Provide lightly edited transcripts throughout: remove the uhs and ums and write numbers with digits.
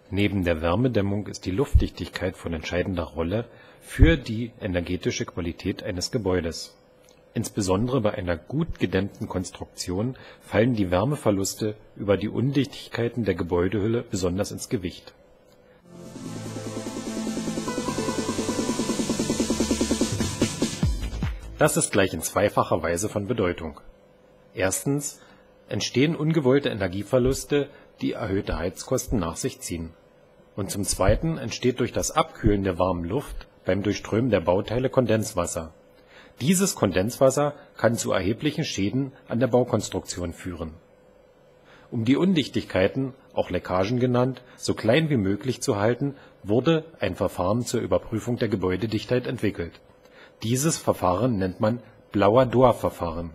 Neben der Wärmedämmung ist die Luftdichtigkeit von entscheidender Rolle für die energetische Qualität eines Gebäudes. Insbesondere bei einer gut gedämmten Konstruktion fallen die Wärmeverluste über die Undichtigkeiten der Gebäudehülle besonders ins Gewicht. Das ist gleich in zweifacher Weise von Bedeutung. Erstens entstehen ungewollte Energieverluste, die erhöhte Heizkosten nach sich ziehen. Und zum Zweiten entsteht durch das Abkühlen der warmen Luft beim Durchströmen der Bauteile Kondenswasser. Dieses Kondenswasser kann zu erheblichen Schäden an der Baukonstruktion führen. Um die Undichtigkeiten, auch Leckagen genannt, so klein wie möglich zu halten, wurde ein Verfahren zur Überprüfung der Gebäudedichtheit entwickelt. Dieses Verfahren nennt man Blauer-Dohr-Verfahren.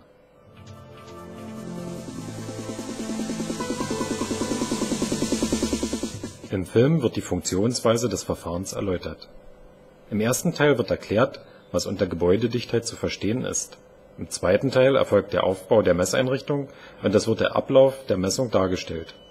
Im Film wird die Funktionsweise des Verfahrens erläutert. Im ersten Teil wird erklärt, was unter Gebäudedichtheit zu verstehen ist. Im zweiten Teil erfolgt der Aufbau der Messeinrichtung und es wird der Ablauf der Messung dargestellt